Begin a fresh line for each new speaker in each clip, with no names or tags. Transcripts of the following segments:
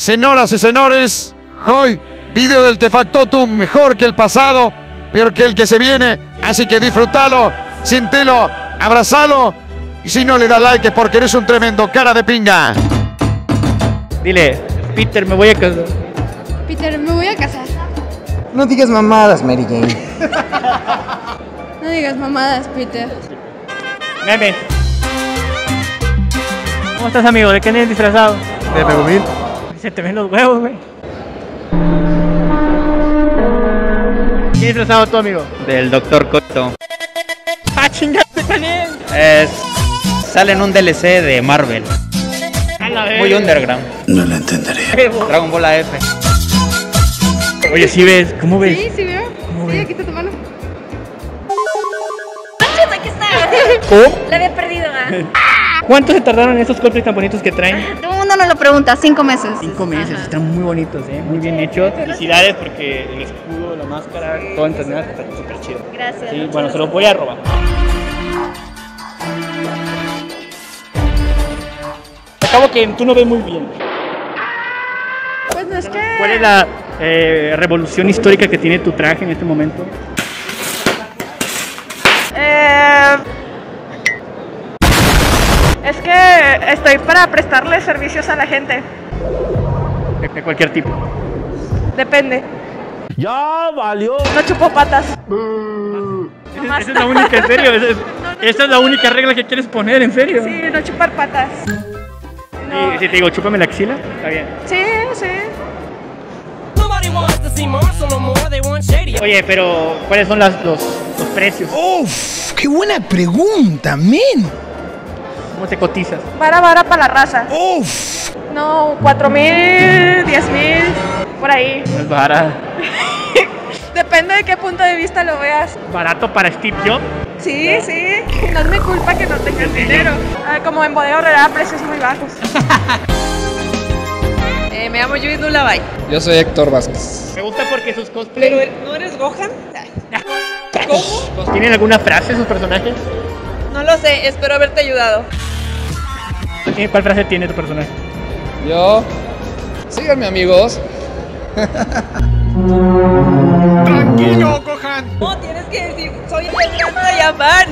Señoras y señores, hoy video del Tefactotum mejor que el pasado, peor que el que se viene, así que disfrútalo, siéntelo, abrazalo, y si no le da like es porque eres un tremendo cara de pinga.
Dile, Peter, me voy a casar.
Peter, me voy a casar.
No digas mamadas, Mary Jane.
No digas mamadas, Peter.
Meme. ¿Cómo estás, amigo? ¿De qué andas disfrazado?
De Regumil.
Se te ven los huevos, güey. ¿Qué disfrazado tú, amigo?
Del Dr. Cotto.
¡Ah, chingate con él!
Sale en un DLC de Marvel.
A la vez.
Muy underground.
No lo entenderé.
Dragon Ball AF.
Oye, ¿sí ves? ¿Cómo ves?
Sí, sí veo. Sí, aquí está tu mano.
Aquí está.
¿Cómo?
La había perdido, ¿eh?
¿Cuánto se tardaron en esos cosplays tan bonitos que traen?
Todo el mundo nos lo pregunta, 5 meses.
5 meses, están muy bonitos, muy bien hechos. Felicidades porque el escudo, la máscara, todo en internet está súper chido.
Gracias.
Sí, bueno, se los voy a robar. Acabo que tú no ves muy bien.
Pues no es que...
¿Cuál es la revolución histórica que tiene tu traje en este momento?
Es que estoy para prestarle servicios a la gente.
De cualquier tipo.
Depende.
¡Ya valió!
No chupo patas.
Esa es la única, en serio. Esa es la única regla que quieres poner, en serio.
Sí, no chupar patas. No.
Y si te digo, chúpame la axila, está bien.
Sí, sí.
Oye, pero ¿cuáles son los precios?
Uf, qué buena pregunta, men.
¿Cómo te cotizas?
Vara para la raza.
Uf.
No, 4,000, 10,000, por ahí.
No es barato.
Depende de qué punto de vista lo veas.
¿Barato para Steve Jobs?
Sí, sí. No es mi culpa que no tengas dinero. Como en Bodega Aurrera, precios muy bajos. Me llamo Judith Nulabay.
Yo soy Héctor Vázquez.
Me gusta porque sus cosplays...
¿No eres Gohan? ¿Cómo?
¿Tienen alguna frase sus personajes?
No lo sé, espero haberte ayudado.
¿Cuál frase tiene tu personaje?
Yo... Síganme, amigos.
¡Tranquilo, Gohan!
No, tienes que decir, soy el hermano de Japan.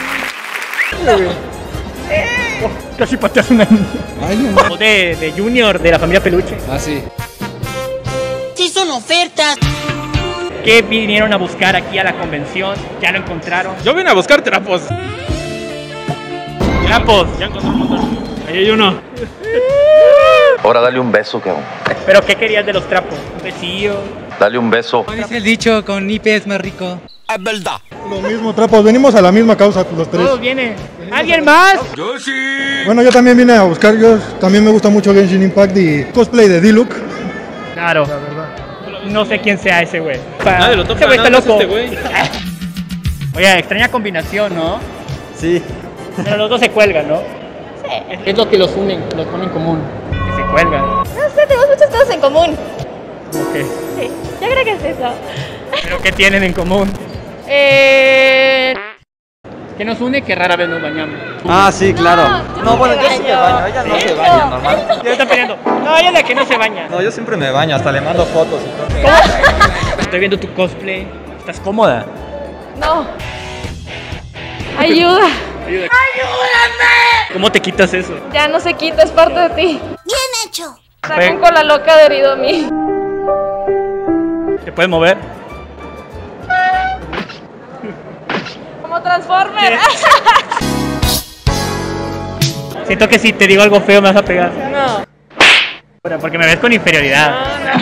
Casi pateas una niña.
Ay, no.
O de Junior, de la familia Peluche.
Ah, sí.
Sí son ofertas.
¿Qué vinieron a buscar aquí a la convención? ¿Ya lo encontraron?
Yo vine a buscar trapos.
¡Trapos!
Ya encontré un montón. Ahí hay uno.
Ahora dale un beso, cabrón.
¿Pero qué querías de los trapos? ¿Un besillo?
Dale un beso.
Dice el dicho, con IP es más rico.
Es verdad.
Lo mismo, trapos, venimos a la misma causa los tres.
Todos vienen. ¿Alguien más?
Yo sí.
Bueno, yo también vine a buscar, yo también me gusta mucho Genshin Impact y cosplay de D-Look.
Claro. No sé quién sea ese güey.
Nadie lo topa,
Ese güey está
nada más
loco.
este güey.
Oye, extraña combinación, ¿no?
Sí.
Pero los dos se cuelgan, ¿no? Sí. Es lo que los unen, los pone en común. Que se cuelgan.
No sé, tenemos muchas cosas en común.
¿Cómo qué?
Sí, yo creo que es eso.
¿Pero qué tienen en común?
Eh...
¿Qué nos une? Que rara vez nos bañamos.
Ah, sí, claro. No, bueno, yo sí me baño. Ella no se baña, normal.
Ya están peleando. No, ella es la que no se baña.
No, yo siempre me baño, hasta le mando fotos y todo.
Estoy viendo tu cosplay. ¿Estás cómoda?
No. Ayuda.
¡Ayúdame! ¿Cómo te quitas eso?
Ya no se quita, es parte de ti. Bien hecho.
Ven.
Saco con la loca adherido a mí.
¿Te puedes mover?
Como Transformer.
Siento que si te digo algo feo me vas a pegar.
No.
Porque me ves con inferioridad.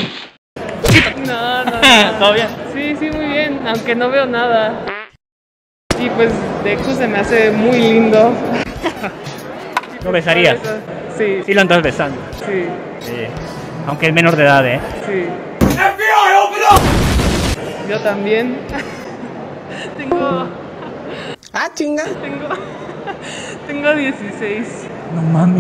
No.
¿Todo bien?
Sí, sí, muy bien. Aunque no veo nada. Y pues, de hecho, se me hace muy lindo.
¿Lo besarías?
Sí,
Sí lo andas besando.
sí,
Sí. Aunque es menor de edad, ¿eh?
sí. Yo también. Tengo...
Ah, chinga.
Tengo 16.
No mames.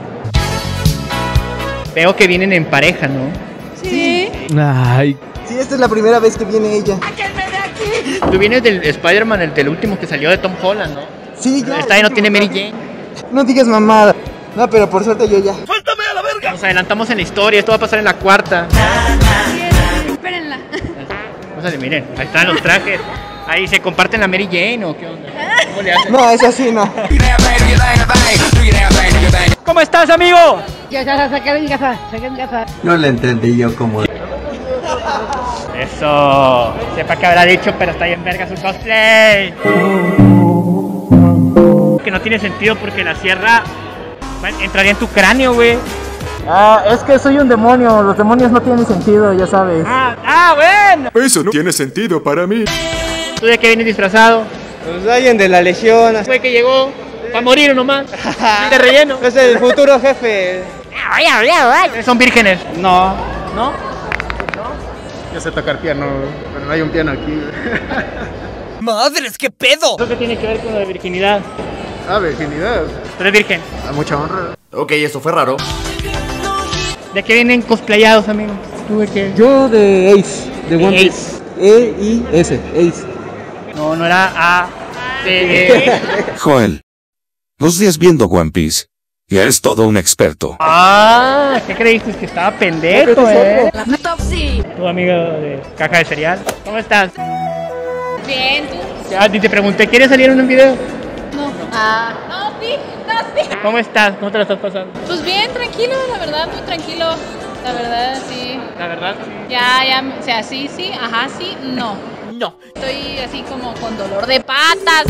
Veo que vienen en pareja, ¿no?
Sí.
Ay.
Sí, esta es la primera vez que viene ella.
Tú vienes del Spider-Man, el del último que salió de Tom Holland, ¿no?
Sí, ya.
Esta ahí no tiene Mary Jane.
No digas mamada. No, pero por suerte yo ya.
¡Suéltame a la verga!
Nos adelantamos en la historia, esto va a pasar en la cuarta.
Espérenla.
O sea, miren, ahí están los trajes. Ahí se comparten la Mary Jane o qué onda. ¿Cómo le hacen?
No, es así, no.
¿Cómo estás, amigo?
Ya saqué en casa,
No le entendí yo como...
Eso. Sepa qué habrá dicho, pero está bien verga su cosplay. Que no tiene sentido porque la sierra entraría en tu cráneo, güey.
Ah, es que soy un demonio. Los demonios no tienen sentido, ya sabes.
Bueno.
Eso no tiene sentido para mí.
¿Tú de qué vienes disfrazado?
Pues alguien de la legión.
Fue que llegó para morir nomás. De relleno.
Es el futuro jefe.
¿Son vírgenes?
No.
¿No?
Yo sé tocar piano, pero no hay un piano aquí.
¡Madres, qué pedo!
¿Eso qué tiene que ver con lo de virginidad?
Ah, virginidad.
¿Tú eres virgen?
A mucha honra.
Ok, eso fue raro.
¿De qué vienen cosplayados, amigo? ¿Tú de qué?
Yo de Ace, de One
Ace.
Piece. E-I-S, Ace.
No, no era A. C.
Joel. Los días viendo One Piece. Y eres todo un experto.
Ah, ¿qué creíste? Que estaba pendejo,
Topsy.
Tu amigo de caja de cereal. ¿Cómo estás?
Bien, ¿tú?
Ya ni te pregunté, ¿quieres salir en un video?
No. No, sí.
¿Cómo estás? ¿Cómo te la estás pasando?
Pues bien, tranquilo, la verdad, muy tranquilo. La verdad, sí.
La verdad.
Ya, o sea, sí, ajá, sí, no. No. Estoy así como con dolor de patas.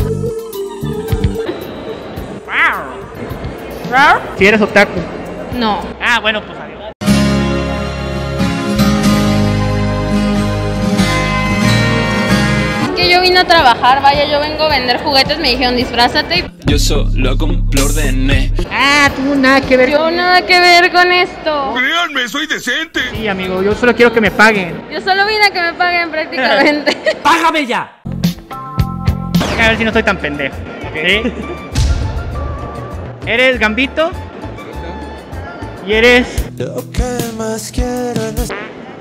Si eres otaku.
No.
Ah, bueno, pues adiós.
Es que yo vine a trabajar, vaya, yo vengo a vender juguetes, me dijeron disfrázate.
Yo solo lo ordené.
Ah, tú nada que ver.
Yo nada que ver con esto.
Créanme, soy decente.
Sí, amigo, yo solo quiero que me paguen.
Yo solo vine a que me paguen prácticamente.
¡Págame ya! A ver si no soy tan pendejo. ¿Sí? ¿Eres Gambito? Y eres...
Lo que más quiero es...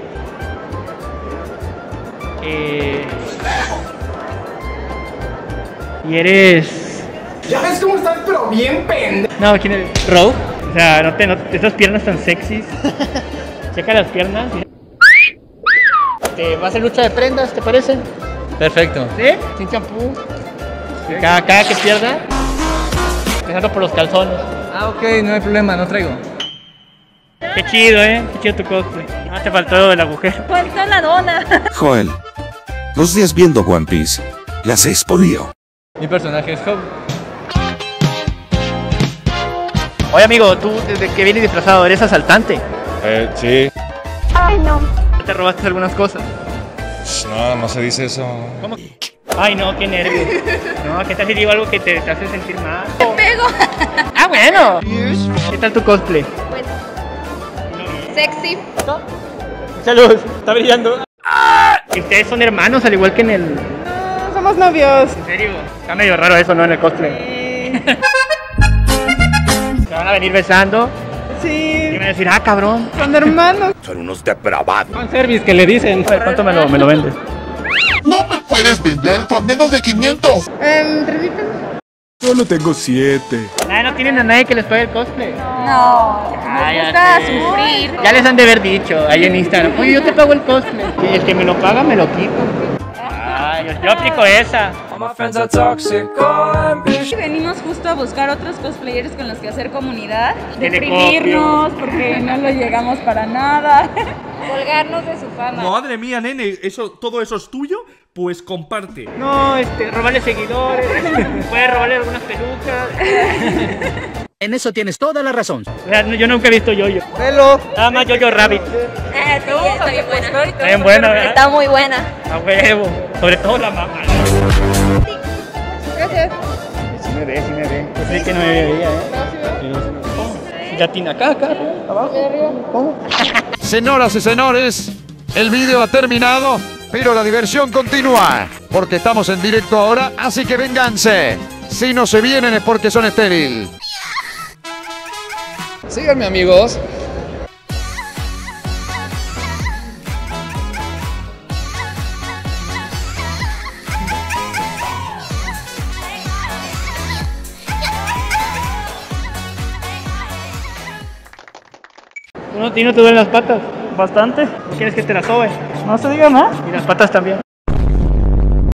Y eres...
Ya ves cómo estás, pero bien pendejo.
No, ¿quién eres? ¿Rogue? O sea, esas piernas tan sexys. Checa las piernas. Va a hacer lucha de prendas, ¿te parece?
Perfecto.
¿Sí? Sin champú. Y cada que pierda, empezando por los calzones.
Ah, ok, no hay problema, no traigo.
Qué chido, qué chido tu cosplay. Ah, te faltó el agujero.
Falta la dona.
Joel. Los días viendo One Piece. Las expolió.
Mi personaje es Hope.
Oye, amigo, tú desde que vienes disfrazado, ¿eres asaltante?
Sí.
Ay, no.
¿Te robaste algunas cosas?
No, no se dice eso.
¿Cómo? Ay, no, qué nervios. No, ¿qué tal si digo algo que te hace sentir mal?
Te pego.
Ah, bueno. ¿Qué tal tu cosplay?
Pues, sexy.
Salud, está brillando. ¿Y ustedes son hermanos al igual que en el...?
No, somos novios.
¿En serio? Está medio raro eso, ¿no? En el cosplay. ¿Se van a venir besando?
Sí.
Y van a decir, ah, cabrón.
Son hermanos.
Son unos depravados.
Fan service que le dicen.
A ver, ¿cuánto me lo vendes?
No me puedes vender por menos de 500.
3,000 pesos.
Solo tengo 7.
Ah, no tienen a nadie que les pague el cosplay.
No. Me gusta sufrir.
Ya les han de haber dicho ahí en Instagram. Oye, yo te pago el cosplay. Y el que me lo paga, me lo quito. Ah, yo aplico esa.
Venimos justo a buscar otros cosplayers con los que hacer comunidad,
Que le
deprimirnos porque no lo llegamos para nada, colgarnos de su fama.
Madre mía, nene, ¿todo eso es tuyo? Pues comparte.
No, robarle seguidores. Puedes robarle algunas pelucas.
En eso tienes toda la razón.
Yo nunca he visto Yoyo.
Hello.
Nada más Yoyo Rabbit.
Sí, está bien buena.
Está bien buena, ¿verdad?
Está muy buena.
A huevo. Sobre todo la mamá.
Gracias.
Sí me ve. Pensé que no me veía, Sí, latina acá, abajo. ¿Cómo?
Señoras y señores, el video ha terminado, pero la diversión continúa, porque estamos en directo ahora, así que vénganse. Si no se vienen es porque son estéril.
Síganme, amigos.
¿Y no te duelen las patas? Bastante. ¿Quieres que te las sobe? No se diga más. Y las patas también.